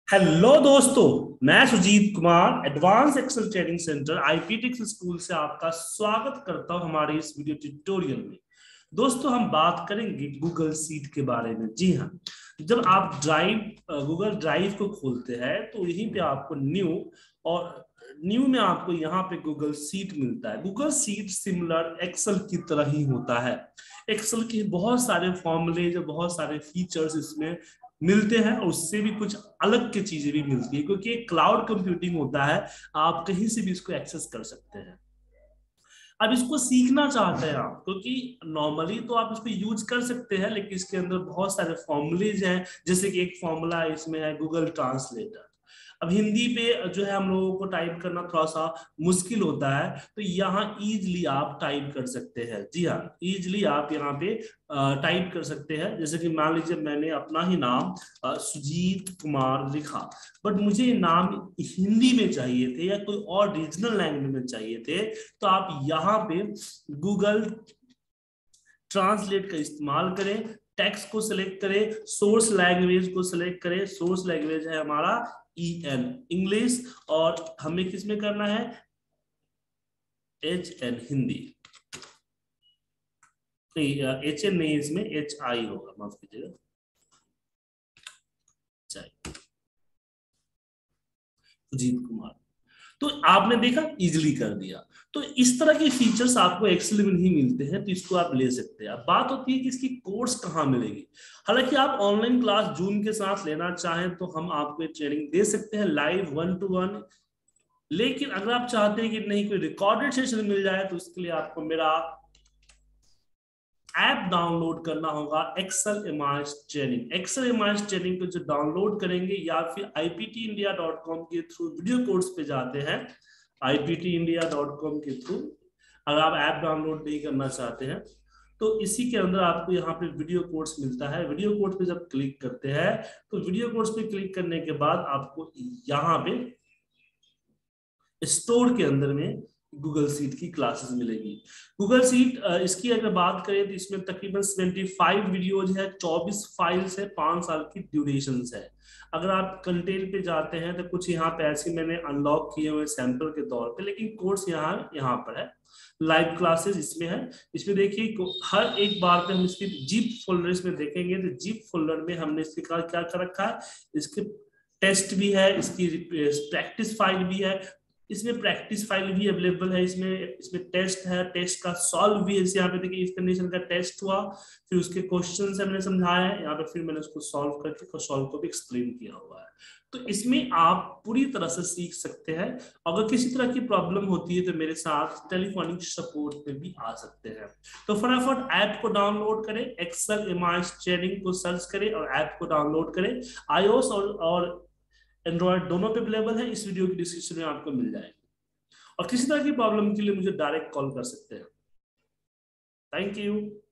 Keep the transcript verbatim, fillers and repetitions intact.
Hello दोस्तों, मैं Sujit Kumar advance Excel training centre आईपीटिक्स स्कूल से आपका स्वागत करता हूं हमारे इस वीडियो ट्यूटोरियल में। दोस्तों, हम बात करेंगे गूगल सीट के बारे में। जी हाँ, जब आप ड्राइव गूगल ड्राइव को खोलते हैं तो यहीं पे आपको न्यू और न्यू में आपको यहाँ पे गूगल सीट मिलता है। गूगल सीट सिमिलर एक्सेल की तरह ही होता है। एक्सेल के बहुत सारे फॉर्मूले, जो बहुत सारे फीचर्स इसमें मिलते हैं और उससे भी कुछ अलग की चीजें भी मिलती है, क्योंकि क्लाउड कंप्यूटिंग होता है। आप कहीं से भी इसको एक्सेस कर सकते हैं। अब इसको सीखना चाहते हैं आप, क्योंकि नॉर्मली तो आप इसको यूज कर सकते हैं, लेकिन इसके अंदर बहुत सारे फॉर्मूलेज हैं। जैसे कि एक फॉर्मूला इसमें है गूगल ट्रांसलेटर। अब हिंदी पे जो है हम लोगों को टाइप करना थोड़ा सा मुश्किल होता है, तो यहाँ इजिली आप टाइप कर सकते हैं। जी हाँ, इजिली आप यहाँ पे टाइप कर सकते हैं। जैसे कि मान लीजिए मैंने अपना ही नाम अ, सुजीत कुमार लिखा, बट मुझे ये नाम हिंदी में चाहिए थे या कोई और रीजनल लैंग्वेज में चाहिए थे, तो आप यहाँ पे गूगल ट्रांसलेट का इस्तेमाल करें। टेक्स्ट को सिलेक्ट करें, सोर्स लैंग्वेज को सिलेक्ट करें। सोर्स लैंग्वेज है हमारा ई एन इंग्लिश, और हमें किस में करना है, एच एन हिंदी। नहीं, एच एन नहीं, इसमें एच आई होगा, माफ कीजिएगा। सुजीत कुमार। तो आपने देखा, इजिली कर दिया। तो इस तरह के फीचर्स आपको एक्सेल में नहीं मिलते हैं, तो इसको आप ले सकते हैं। अब बात होती है कि इसकी कोर्स कहाँ मिलेगी। हालांकि आप ऑनलाइन क्लास जून के साथ लेना चाहें तो हम आपको ट्रेनिंग दे सकते हैं लाइव वन टू वन। लेकिन अगर आप चाहते हैं कि नहीं, कोई रिकॉर्डेड सेशन मिल जाए, तो इसके लिए आपको मेरा ऐप डाउनलोड करना होगा, Excel image training. Excel image training को जो डाउनलोड करेंगे, या फिर I P T India dot com के थ्रू वीडियो कोर्स पे जाते हैं, I P T India dot com के थ्रू। अगर आप ऐप डाउनलोड नहीं करना चाहते हैं, तो इसी के अंदर आपको यहाँ पे वीडियो कोर्स मिलता है। वीडियो कोर्स पे जब क्लिक करते हैं, तो वीडियो कोर्स पे क्लिक करने के बाद आपको यहाँ पे स्टोर के अंदर में गूगल सीट की क्लासेस मिलेगी। गूगल सीट इसकी अगर बात करें तो इसमें तकरीबन पचहत्तर वीडियोज है, चौबीस फाइल्स है, पांच साल की ड्यूरेशन है। अगर आप कंटेंट पे जाते हैं तो कुछ यहाँ पे ऐसे मैंने अनलॉक किए हुए सैंपल के तौर पे, लेकिन कोर्स यहाँ यहाँ पर है। लाइव क्लासेस इसमें है। इसमें देखिए, हर एक बार पे हम इसके जिप फोल्डर इसमें देखेंगे, तो जिप फोल्डर में हमने इसके क्या क्या कर रखा है, इसके टेस्ट भी है, इसकी प्रैक्टिस फाइल भी है। इसमें प्रैक्टिस फाइल भी अवेलेबल है। इसमें इसमें टेस्ट है, टेस्ट का सॉल्व भी है। यहाँ पे देखिए, इस कंडीशन का टेस्ट हुआ, फिर उसके क्वेश्चन से मैंने समझाया है यहाँ पे, फिर मैंने उसको सॉल्व करके सॉल्व को भी एक्सप्लेन किया हुआ है। तो इसमें आप पूरी तरह से सीख सकते हैं। अगर किसी तरह की प्रॉब्लम होती है तो मेरे साथ टेलीफोनिक सपोर्ट पे भी आ सकते हैं। तो फटाफट ऐप को डाउनलोड करें, एक्सेल इमेज ट्रेनिंग को सर्च करें और ऐप को डाउनलोड करें। आईओएस और, और एंड्रॉयड दोनों पे अवेलेबल है। इस वीडियो की डिस्क्रिप्शन में आपको मिल जाएगी। और किसी तरह की प्रॉब्लम के लिए मुझे डायरेक्ट कॉल कर सकते हैं। Thank you.